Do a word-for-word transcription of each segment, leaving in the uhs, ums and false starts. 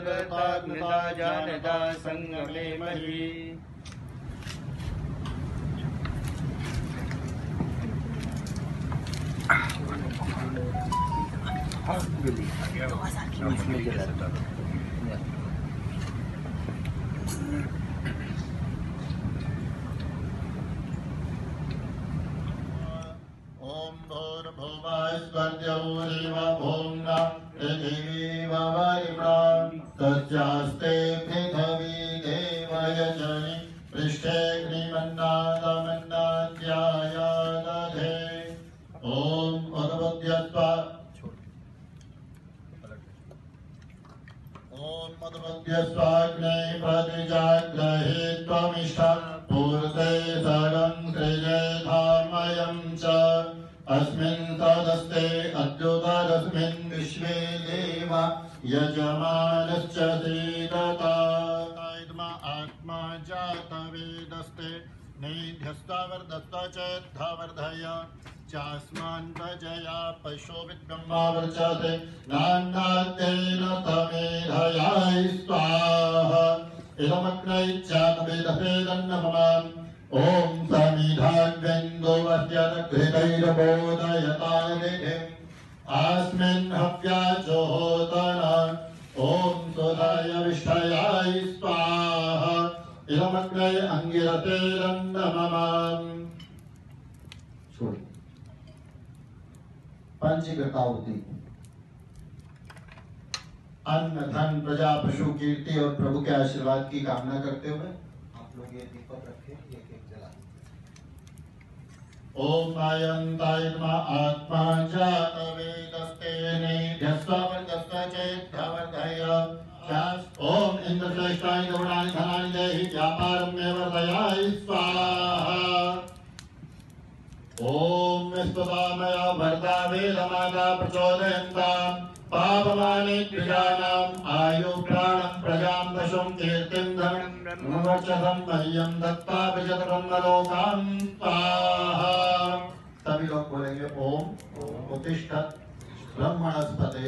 भगवतात्मता जानता संगमे मही। ओम भूर्भुवस्वर्यौरिव भूम्ना पृथिवी वरिम्ना तस्यास्ते पृथिवी देवयजनि पृष्ठेऽग्निमन्नादमन्नाद्याया दधे। ओम उद्बुध्यस्व ओम उद्बुध्यस्वाग्ने प्रतिजाग्रहे त्वमिष्ठा पूर्ते सर्वं सृजेधामयं च अस्मिन् तदस्ते अद्युतरस्मिन् विश्वे देव यजमानश्च सीदता। इदमा आत्मा जातवेदस्ते नेध्यस्तावर्धस्ता चेद्धावर्धय चास्मान् प्रजया पशो विद्ब्रह्मा वर्चते नान्नाद्येन तमेधया स्वाहा। इदमग्नैश्चातवेदसेदन्नममाम् ओम समिधाग्वेन्दोवस्य घृतैर्बोधयतानिधिम् अस्मिन् हव्याजोहोतना। ओम सुधाय विष्ठयाय स्वाहा। इदमग्ने अंगिरसेदन्नममाम्। पंचीकृतावती अन्न धन प्रजा पशु कीर्ति और प्रभु के आशीर्वाद की कामना करते हुए आप लोग ये दीपक रखें, एक एक जला। ओम आयंतायर्मा आत्मा जातवेदस्ते नेध्यस्तावर्धस्ता चेद्धावर्धय। ओम इंद्रश्रेष्ठाय गौणानि धनानि देहि व्यापारं मे वर्धयाय स्वाहा। ओम विश्वदामया भर्ता वेदमाता प्रचोदयन्ताम् पापमानि क्रियाणाम् आयु प्राणं प्रजां दशं कीर्तिं धनं वर्चसं मह्यं दत्त्वा विजतब्रह्मलोकां स्वाहा। सभी लोग बोलेंगे ओम उत्तिष्ठत् ब्रह्मणस्पते।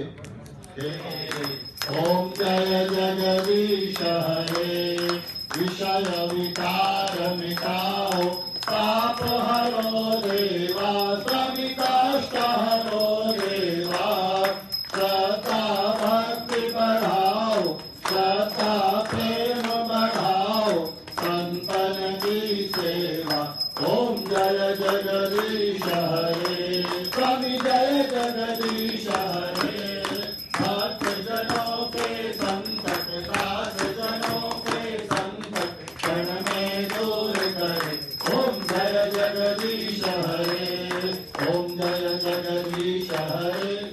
ओम जय जगदीश हरे विषय विकार मिटाओ पाप हरो देवा स्वामी कष्ट हरो देवा। श्रद्धा भक्ति बढ़ाओ श्रद्धा प्रेम बढ़ाओ संतन की सेवा। ओम जय जगदीश हरे स्वामी जय जगदीश हरे। भक्त जनों के संकट दास जनों के संकट क्षण में दूर करे। ओम जय जगदीश हरे ओम जय जगदीश हरे।